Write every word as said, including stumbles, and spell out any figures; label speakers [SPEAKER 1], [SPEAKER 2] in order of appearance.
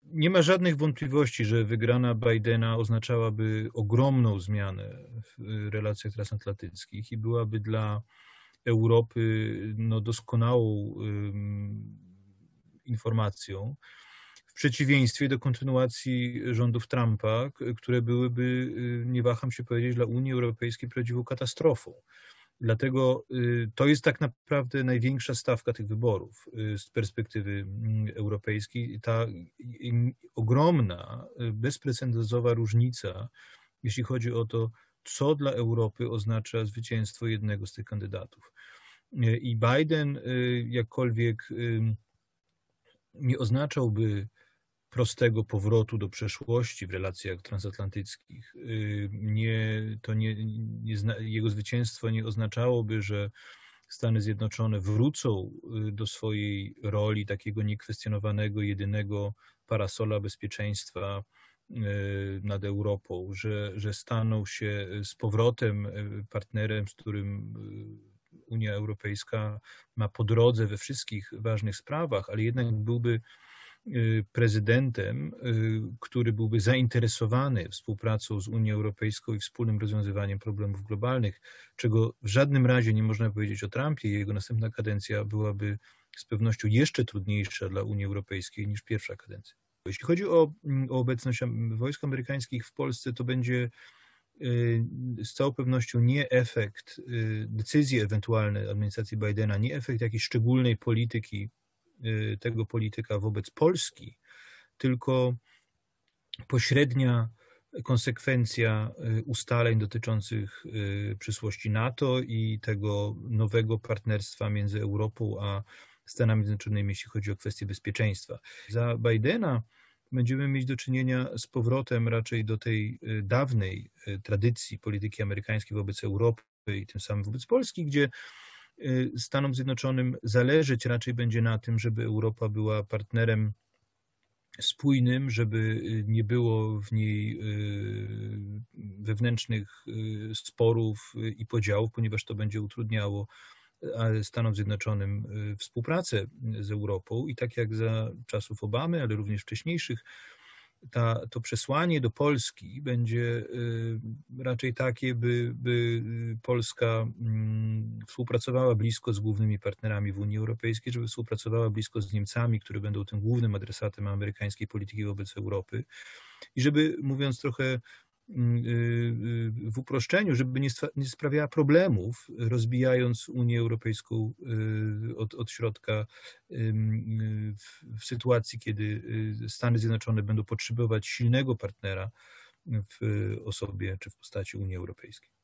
[SPEAKER 1] Nie ma żadnych wątpliwości, że wygrana Bidena oznaczałaby ogromną zmianę w relacjach transatlantyckich i byłaby dla Europy no, doskonałą ym, informacją, w przeciwieństwie do kontynuacji rządów Trumpa, które byłyby, y, nie waham się powiedzieć, dla Unii Europejskiej prawdziwą katastrofą. Dlatego y, to jest tak naprawdę największa stawka tych wyborów y, z perspektywy mm, europejskiej. Ta y, ogromna, y, bezprecedensowa różnica, jeśli chodzi o to, co dla Europy oznacza zwycięstwo jednego z tych kandydatów. Y, I Biden, y, jakkolwiek y, nie oznaczałby prostego powrotu do przeszłości w relacjach transatlantyckich. Y, Nie, to nie, nie, jego zwycięstwo nie oznaczałoby, że Stany Zjednoczone wrócą y, do swojej roli takiego niekwestionowanego, jedynego parasola bezpieczeństwa y, nad Europą, że, że staną się z powrotem y, partnerem, z którym y, Unia Europejska ma po drodze we wszystkich ważnych sprawach, ale jednak byłby prezydentem, który byłby zainteresowany współpracą z Unią Europejską i wspólnym rozwiązywaniem problemów globalnych, czego w żadnym razie nie można powiedzieć o Trumpie. Jego następna kadencja byłaby z pewnością jeszcze trudniejsza dla Unii Europejskiej niż pierwsza kadencja. Jeśli chodzi o, o obecność wojsk amerykańskich w Polsce, to będzie z całą pewnością nie efekt decyzji ewentualnej administracji Bidena, nie efekt jakiejś szczególnej polityki tego polityka wobec Polski, tylko pośrednia konsekwencja ustaleń dotyczących przyszłości NATO i tego nowego partnerstwa między Europą a Stanami Zjednoczonymi, jeśli chodzi o kwestie bezpieczeństwa. Za Bidena będziemy mieć do czynienia z powrotem raczej do tej dawnej tradycji polityki amerykańskiej wobec Europy i tym samym wobec Polski, gdzie Stanom Zjednoczonym zależeć raczej będzie na tym, żeby Europa była partnerem spójnym, żeby nie było w niej wewnętrznych sporów i podziałów, ponieważ to będzie utrudniało Stanom Zjednoczonym współpracę z Europą i tak jak za czasów Obamy, ale również wcześniejszych, Ta, to przesłanie do Polski będzie raczej takie, by, by Polska współpracowała blisko z głównymi partnerami w Unii Europejskiej, żeby współpracowała blisko z Niemcami, które będą tym głównym adresatem amerykańskiej polityki wobec Europy i żeby, mówiąc trochę w uproszczeniu, żeby nie, nie sprawiała problemów, rozbijając Unię Europejską od, od środka w, w sytuacji, kiedy Stany Zjednoczone będą potrzebować silnego partnera w osobie czy w postaci Unii Europejskiej.